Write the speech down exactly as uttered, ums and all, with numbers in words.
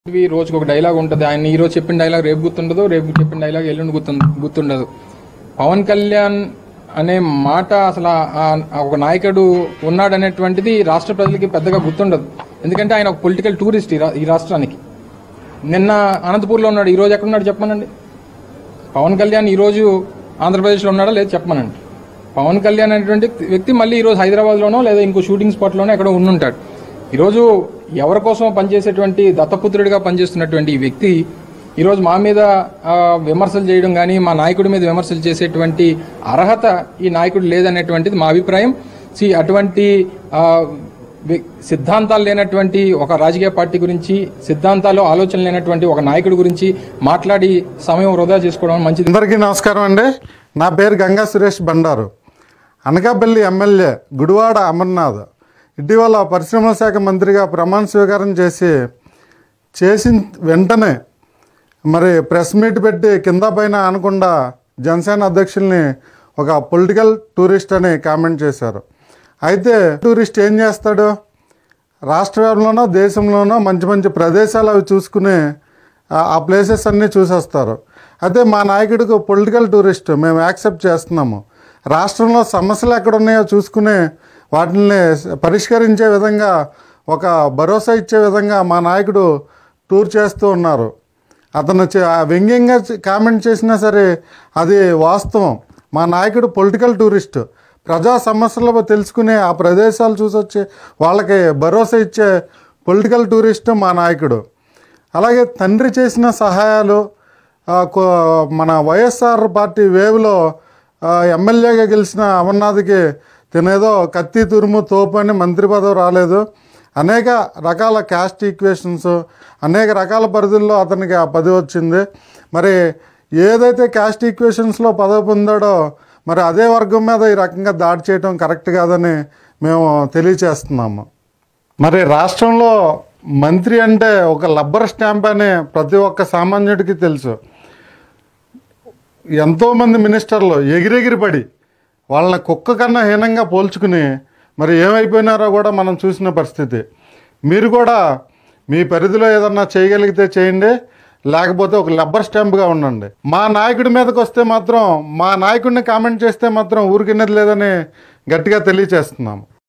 ఇవి రోజుకు ఒక డైలాగ్ ఉంటుంది. ఆయన ఈ రోజు చెప్పిన డైలాగ్ రేపు గుర్తుండదు, రేపు చెప్పిన డైలాగ్ ఎల్లుండి గుర్తు గుర్తుండదు. పవన్ కళ్యాణ్ అనే మాట అసలు ఒక నాయకుడు ఉన్నాడనేటువంటిది రాష్ట్ర ప్రజలకి పెద్దగా గుర్తుండదు. ఎందుకంటే ఆయన ఒక పొలిటికల్ టూరిస్ట్ ఈ రాష్ట్రానికి. నిన్న అనంతపూర్లో ఉన్నాడు, ఈ రోజు ఎక్కడున్నాడు చెప్పమనండి. పవన్ కళ్యాణ్ ఈ రోజు ఆంధ్రప్రదేశ్లో ఉన్నాడా లేదు చెప్పమనండి. పవన్ కళ్యాణ్ అనేటువంటి వ్యక్తి మళ్ళీ ఈరోజు హైదరాబాద్లోనో లేదా ఇంకో షూటింగ్ స్పాట్లోనో ఎక్కడో ఉండుంటాడు. ఈరోజు ఎవరి కోసం పనిచేసేటువంటి దత్తపుత్రుడిగా పనిచేస్తున్నటువంటి ఈ వ్యక్తి ఈరోజు మా మీద విమర్శలు చేయడం కానీ, మా నాయకుడి మీద విమర్శలు చేసేటువంటి అర్హత ఈ నాయకుడు లేదనేటువంటిది మా అభిప్రాయం. సి అటువంటి సిద్ధాంతాలు లేనటువంటి ఒక రాజకీయ పార్టీ గురించి, సిద్ధాంతాలు ఆలోచన లేనటువంటి ఒక నాయకుడి గురించి మాట్లాడి సమయం వృధా చేసుకోవడం మంచిది. అందరికీ నమస్కారం అండి. నా పేరు గంగా సురేష్ బండారు. అనకాపల్లి ఎమ్మెల్యే గుడివాడ అమర్నాథ్ ఇటీవల పరిశ్రమల శాఖ మంత్రిగా ప్రమాణ స్వీకారం చేసి చేసిన వెంటనే మరి ప్రెస్ మీట్ పెట్టి కింద పైన అనకుండా జనసేన అధ్యక్షుల్ని ఒక పొలిటికల్ టూరిస్ట్ అని కామెంట్ చేశారు. అయితే టూరిస్ట్ ఏం చేస్తాడు? రాష్ట్ర వ్యాప్తంలోనో దేశంలోనో మంచి మంచి ప్రదేశాలు అవి చూసుకుని ఆ ప్లేసెస్ అన్నీ చూసేస్తారు. అయితే మా నాయకుడికి పొలిటికల్ టూరిస్ట్ మేము యాక్సెప్ట్ చేస్తున్నాము. రాష్ట్రంలో సమస్యలు ఎక్కడ ఉన్నాయో చూసుకుని వాటిని పరిష్కరించే విధంగా, ఒక భరోసా ఇచ్చే విధంగా మా నాయకుడు టూర్ చేస్తూ ఉన్నారు. అతను వ్యంగ్యంగా కామెంట్ చేసినా సరే అది వాస్తవం. మా నాయకుడు పొలిటికల్ టూరిస్ట్. ప్రజా సమస్యలు తెలుసుకుని ఆ ప్రదేశాలు చూసొచ్చి వాళ్ళకి భరోసా ఇచ్చే పొలిటికల్ టూరిస్ట్ మా నాయకుడు. అలాగే తండ్రి చేసిన సహాయాలు, మన వైఎస్ఆర్ పార్టీ వేవ్లో ఎమ్మెల్యేగా గెలిచిన అమర్నాథ్కి తినేదో కత్తి తురుము తోపు అని మంత్రి పదవి రాలేదు. అనేక రకాల క్యాస్ట్ ఈక్వేషన్స్, అనేక రకాల పరిధుల్లో అతనికి ఆ పదవి వచ్చింది. మరి ఏదైతే క్యాస్ట్ ఈక్వేషన్స్లో పదవి పొందాడో మరి అదే వర్గం మీద ఈ రకంగా దాడి చేయడం కరెక్ట్ కాదని మేము తెలియచేస్తున్నాము. మరి రాష్ట్రంలో మంత్రి అంటే ఒక లబ్బర్ స్టాంప్ అని ప్రతి ఒక్క సామాన్యుడికి తెలుసు. ఎంతోమంది మినిస్టర్లు ఎగిరెగిరి పడి వాళ్ళని కుక్క కన్నా హీనంగా పోల్చుకుని మరి ఏమైపోయినారో కూడా మనం చూసిన పరిస్థితి. మీరు కూడా మీ పరిధిలో ఏదన్నా చేయగలిగితే చేయండి, లేకపోతే ఒక లబ్బర్ స్టాంప్గా ఉండండి. మా నాయకుడి మీదకి వస్తే మాత్రం, మా నాయకుడిని కామెంట్ చేస్తే మాత్రం ఊరికిన్నది లేదని గట్టిగా తెలియచేస్తున్నాము.